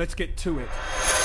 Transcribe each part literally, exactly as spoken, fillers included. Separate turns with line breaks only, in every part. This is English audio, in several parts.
Let's get to it.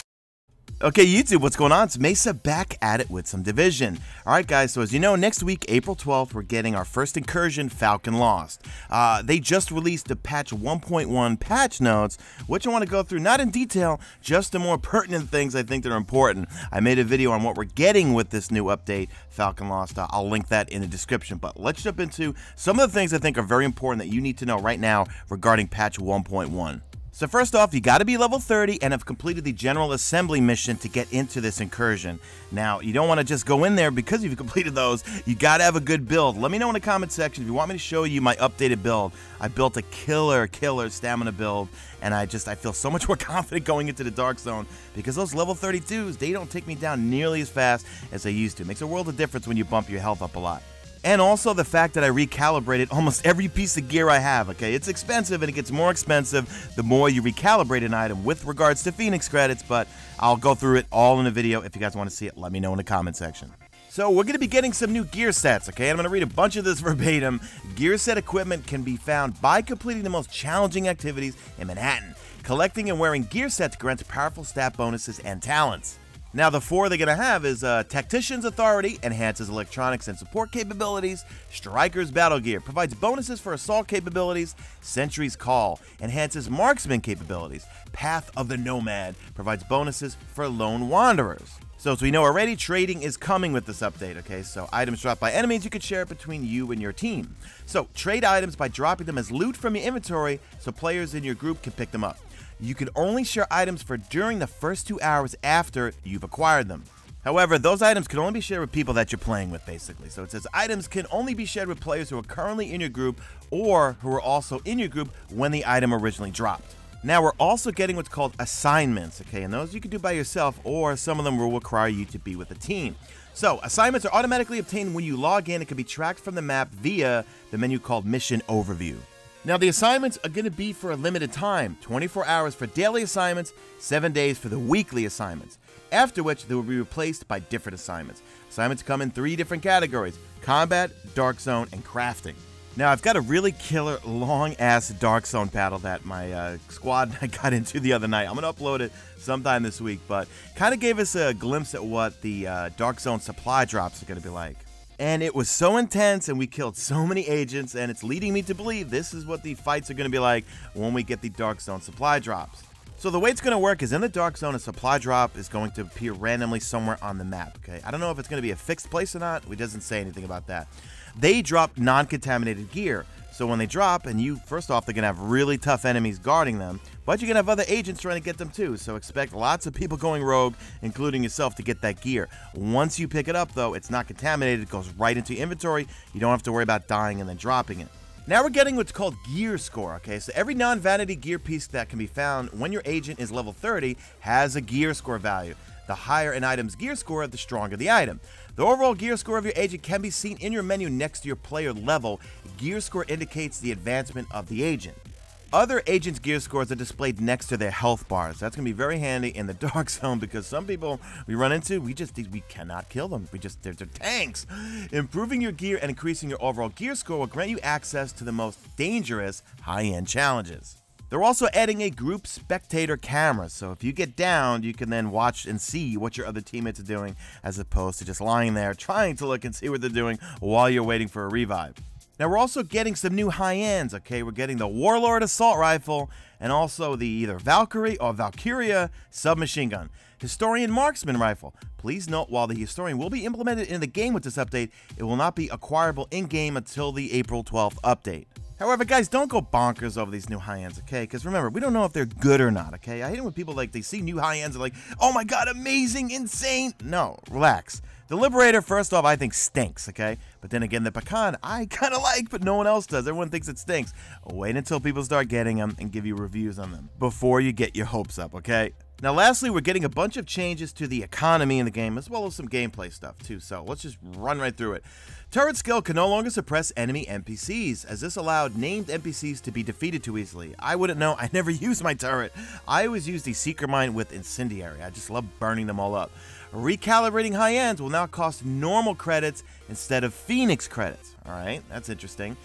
Okay, YouTube, what's going on? It's Mesa back at it with some Division. Alright guys, so as you know, next week, April twelfth, we're getting our first incursion, Falcon Lost. Uh, they just released the patch one point one patch notes, which I want to go through, not in detail, just the more pertinent things I think that are important. I made a video on what we're getting with this new update, Falcon Lost. Uh, I'll link that in the description, but let's jump into some of the things I think are very important that you need to know right now regarding patch one point one. So first off, you got to be level thirty and have completed the General Assembly mission to get into this incursion. Now, you don't want to just go in there because you've completed those. You got to have a good build. Let me know in the comment section if you want me to show you my updated build. I built a killer, killer stamina build, and I just I feel so much more confident going into the Dark Zone because those level thirty-twos, they don't take me down nearly as fast as they used to. It makes a world of difference when you bump your health up a lot. And also the fact that I recalibrated almost every piece of gear I have, okay? It's expensive and it gets more expensive the more you recalibrate an item with regards to Phoenix credits, but I'll go through it all in a video. If you guys want to see it, let me know in the comment section. So we're going to be getting some new gear sets, okay? I'm going to read a bunch of this verbatim. Gear set equipment can be found by completing the most challenging activities in Manhattan. Collecting and wearing gear sets grants powerful stat bonuses and talents. Now, the four they're going to have is uh, Tactician's Authority, enhances electronics and support capabilities. Striker's Battle Gear, provides bonuses for assault capabilities. Sentry's Call, enhances marksman capabilities. Path of the Nomad, provides bonuses for lone wanderers. So, as we know already, trading is coming with this update, okay? So, items dropped by enemies, you can share it between you and your team. So, trade items by dropping them as loot from your inventory so players in your group can pick them up. You can only share items for during the first two hours after you've acquired them. However, those items can only be shared with people that you're playing with, basically. So it says items can only be shared with players who are currently in your group or who are also in your group when the item originally dropped. Now, we're also getting what's called assignments, okay? And those you can do by yourself, or some of them will require you to be with a team. So, assignments are automatically obtained when you log in. It can be tracked from the map via the menu called Mission Overview. Now, the assignments are going to be for a limited time, twenty-four hours for daily assignments, seven days for the weekly assignments, after which they will be replaced by different assignments. Assignments come in three different categories: Combat, Dark Zone, and Crafting. Now, I've got a really killer, long-ass Dark Zone battle that my uh, squad got into the other night. I'm going to upload it sometime this week, but kind of gave us a glimpse at what the uh, Dark Zone supply drops are going to be like. And it was so intense, and we killed so many agents, and it's leading me to believe this is what the fights are going to be like when we get the Dark Zone supply drops. So the way it's going to work is in the Dark Zone, a supply drop is going to appear randomly somewhere on the map, okay? I don't know if it's going to be a fixed place or not. It doesn't say anything about that. They drop non-contaminated gear. So when they drop, and you, first off, they're going to have really tough enemies guarding them, but you're going to have other agents trying to get them too, so expect lots of people going rogue, including yourself, to get that gear. Once you pick it up, though, it's not contaminated, it goes right into your inventory, you don't have to worry about dying and then dropping it. Now we're getting what's called gear score, okay? So every non-vanity gear piece that can be found when your agent is level thirty has a gear score value. The higher an item's gear score, the stronger the item. The overall gear score of your agent can be seen in your menu next to your player level. Gear score indicates the advancement of the agent. Other agents' gear scores are displayed next to their health bars. That's going to be very handy in the Dark Zone because some people we run into, we just we cannot kill them. We just they're, they're tanks. Improving your gear and increasing your overall gear score will grant you access to the most dangerous high-end challenges. They're also adding a group spectator camera, so if you get down, you can then watch and see what your other teammates are doing, as opposed to just lying there trying to look and see what they're doing while you're waiting for a revive. Now, we're also getting some new high-ends, okay? We're getting the Warlord Assault Rifle, and also the either Valkyrie or Valkyria Submachine Gun. Historian Marksman Rifle. Please note, while the Historian will be implemented in the game with this update, it will not be acquirable in-game until the April twelfth update. However, guys, don't go bonkers over these new high-ends, okay? Because remember, we don't know if they're good or not, okay? I hate it when people, like, they see new high-ends and like, oh my god, amazing, insane. No, relax. The Liberator, first off, I think stinks, okay? But then again, the Pecan, I kind of like, but no one else does. Everyone thinks it stinks. Wait until people start getting them and give you reviews on them before you get your hopes up, okay? Now, lastly, we're getting a bunch of changes to the economy in the game, as well as some gameplay stuff, too, so let's just run right through it. Turret skill can no longer suppress enemy N P Cs, as this allowed named N P Cs to be defeated too easily. I wouldn't know, I never used my turret. I always used the Seeker Mine with Incendiary. I just love burning them all up. Recalibrating high ends will now cost normal credits instead of Phoenix credits. Alright, that's interesting.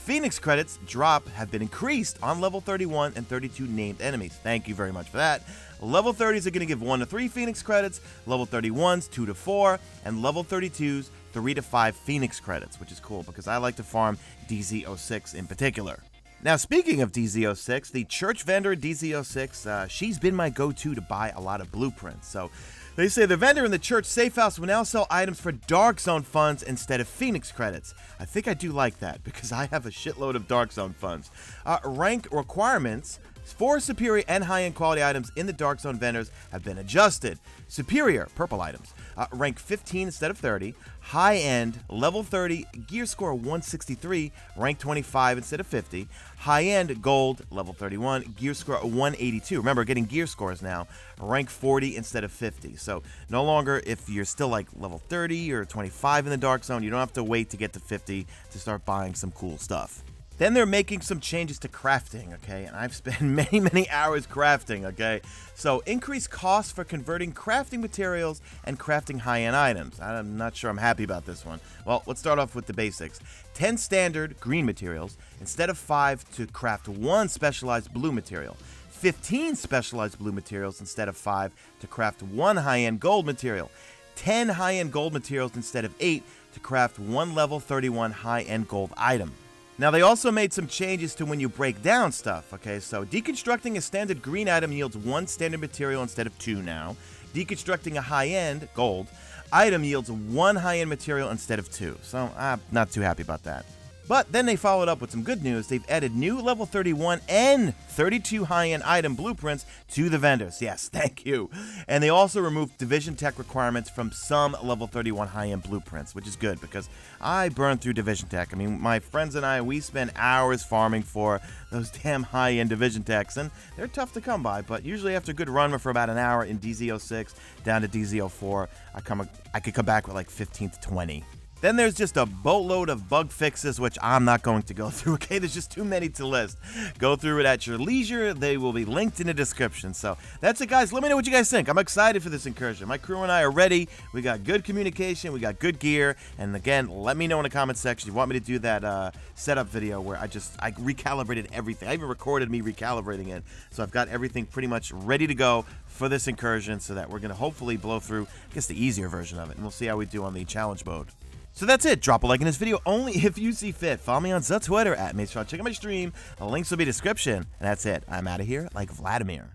Phoenix credits drop have been increased on level thirty-one and thirty-two named enemies. Thank you very much for that. Level thirties are going to give one to three Phoenix credits, level thirty-ones two to four, and level thirty-twos three to five Phoenix credits, which is cool because I like to farm D Z zero six in particular. Now, speaking of D Z zero six, the church vendor D Z zero six, uh, she's been my go-to to buy a lot of blueprints. So they say the vendor in the church safe house will now sell items for Dark Zone funds instead of Phoenix credits. I think I do like that because I have a shitload of Dark Zone funds. Uh, rank requirements for superior and high-end quality items in the Dark Zone vendors have been adjusted. Superior, purple items, uh, rank fifteen instead of thirty. High-end, level thirty, gear score one sixty-three, rank twenty-five instead of fifty. High-end, gold, level thirty-one, gear score one eighty-two. Remember, getting gear scores now, rank forty instead of fifty. So no longer, if you're still like level thirty or twenty-five in the Dark Zone, you don't have to wait to get to fifty to start buying some cool stuff. Then they're making some changes to crafting, okay? And I've spent many, many hours crafting, okay? So, increased costs for converting crafting materials and crafting high-end items. I'm not sure I'm happy about this one. Well, let's start off with the basics. ten standard green materials instead of five to craft one specialized blue material. fifteen specialized blue materials instead of five to craft one high-end gold material. ten high-end gold materials instead of eight to craft one level thirty-one high-end gold item. Now, they also made some changes to when you break down stuff, okay? So, deconstructing a standard green item yields one standard material instead of two now. Deconstructing a high-end, gold, item yields one high-end material instead of two. So, I'm not too happy about that. But then they followed up with some good news. They've added new level thirty-one and thirty-two high-end item blueprints to the vendors. Yes, thank you. And they also removed Division Tech requirements from some level thirty-one high-end blueprints, which is good because I burn through Division Tech. I mean, my friends and I, we spend hours farming for those damn high-end Division Techs, and they're tough to come by. But usually after a good run for about an hour in D Z zero six down to D Z zero four, I, come, I could come back with like fifteen to twenty. Then there's just a boatload of bug fixes, which I'm not going to go through, okay? There's just too many to list. Go through it at your leisure. They will be linked in the description. So that's it, guys. Let me know what you guys think. I'm excited for this incursion. My crew and I are ready. We got good communication. We got good gear. And again, let me know in the comment section if you want me to do that uh, setup video where I just I recalibrated everything. I even recorded me recalibrating it. So I've got everything pretty much ready to go for this incursion so that we're going to hopefully blow through, I guess, the easier version of it. And we'll see how we do on the challenge mode. So that's it. Drop a like in this video only if you see fit. Follow me on the Twitter at Mason. Check out my stream. The links will be in the description. And that's it. I'm out of here like Vladimir.